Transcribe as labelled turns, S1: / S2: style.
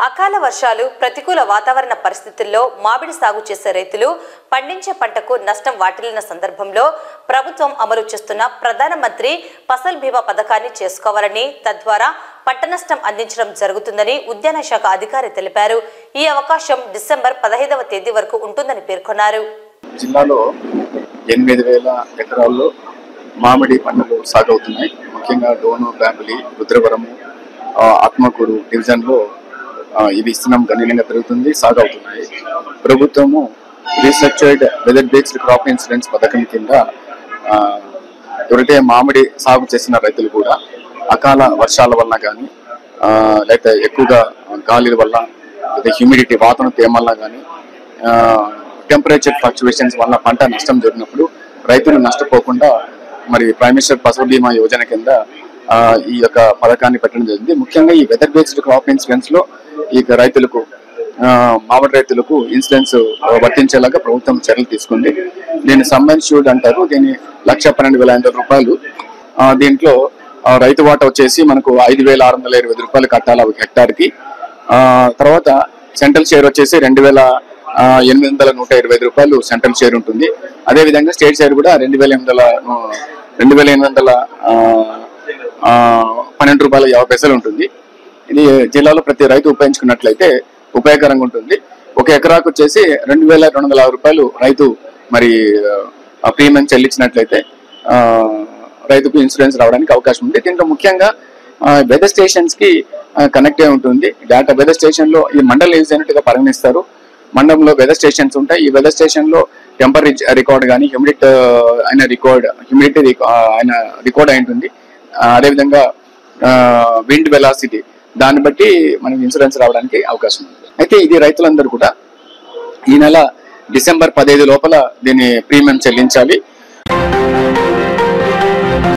S1: అకాల వర్షాలు, ప్రతికూల వాతావరణ పరిస్థితుల్లో మామిడి సాగు చేసే రైతులు పండించే పంటకు నష్టం వాటిల్లిన సందర్భంలో ప్రభుత్వం అమలు చేస్తున్న ప్రధానమంత్రి ఫసల్ బీమా పథకాన్ని చేసుకోవాలని, తద్వారా పంట నష్టం అందించడం జరుగుతుందని ఉద్యాన శాఖ అధికారి తెలిపారు. ఈ అవకాశం డిసెంబర్ 15వ తేదీ వరకు ఉంటుందని పేర్కొన్నారు.
S2: జిల్లాలో 8,000 ఎకరాల్లో మామిడి పంటలు సాగవుతున్నాయి. ముఖ్యంగా డోను, బ్యాంబిలి, రుద్రవరము, ఆత్మకూరు డివిజన్లో ఇవి ఇస్తున్నాం గణనీయంగా పెరుగుతుంది, సాగవుతున్నాయి. ప్రభుత్వము restructured weather based crop insurance పథకం కింద ఎవరైతే మామిడి సాగు చేసిన రైతులు కూడా అకాల వర్షాల వల్ల కానీ, లేకపోతే ఎక్కువగా గాలి వల్ల, లేదా హ్యూమిడిటీ వాతావరణ తేమ వల్ల కానీ, టెంపరేచర్ ఫ్లక్చువేషన్స్ వల్ల పంట నష్టం జరిగినప్పుడు రైతులు నష్టపోకుండా మరి ప్రైమ్ మినిస్టర్ ఫసల్ బీమా యోజన కింద ఈ యొక్క పథకాన్ని పెట్టడం జరిగింది. ముఖ్యంగా ఈ వెదర్ బేస్డ్ క్రాప్ ఇన్సూరెన్స్ లో ఈ రైతులకు, మామిడి రైతులకు ఇన్సూరెన్స్ వర్తించేలాగా ప్రభుత్వం చర్యలు తీసుకుంది. దీన్ని సమ్మెన్ష్యూర్డ్ అంటారు. దీన్ని 1,12,500 రూపాయలు. దీంట్లో రైతు వాటా వచ్చేసి మనకు 5,620 రూపాయలు కట్టాలి హెక్టార్కి. తర్వాత సెంట్రల్ షేర్ వచ్చేసి 2,820 రూపాయలు సెంట్రల్ షేర్ ఉంటుంది. అదేవిధంగా స్టేట్ షేర్ కూడా 2,812 రూపాయల 50 పైసలు ఉంటుంది. ఇది జిల్లాలో ప్రతి రైతు ఉపయోగించుకున్నట్లయితే ఉపయోగకరంగా ఉంటుంది. ఒక ఎకరాకు వచ్చేసి 2,250 రూపాయలు రైతు మరి ప్రీమియం చెల్లించినట్లయితే రైతుకు ఇన్సూరెన్స్ రావడానికి అవకాశం ఉంది. దీంట్లో ముఖ్యంగా వెదర్ స్టేషన్స్ కి కనెక్ట్ అయి ఉంటుంది డేటా. వెదర్ స్టేషన్ లో ఈ మండల్ యూనిట్ గా పరిగణిస్తారు. మండలంలో వెదర్ స్టేషన్స్ ఉంటాయి. ఈ వెదర్ స్టేషన్ లో టెంపరేచర్ రికార్డ్ కానీ, హ్యూమిడిటీ రికార్డ్ అయి ఉంటుంది. అదేవిధంగా విండ్ వెలాసిటీ, దాన్ని బట్టి మనకి ఇన్సూరెన్స్ రావడానికి అవకాశం ఉంది. అయితే ఇది రైతులందరూ కూడా ఈ నెల డిసెంబర్ 15 లోపల దీని ప్రీమియం చెల్లించాలి.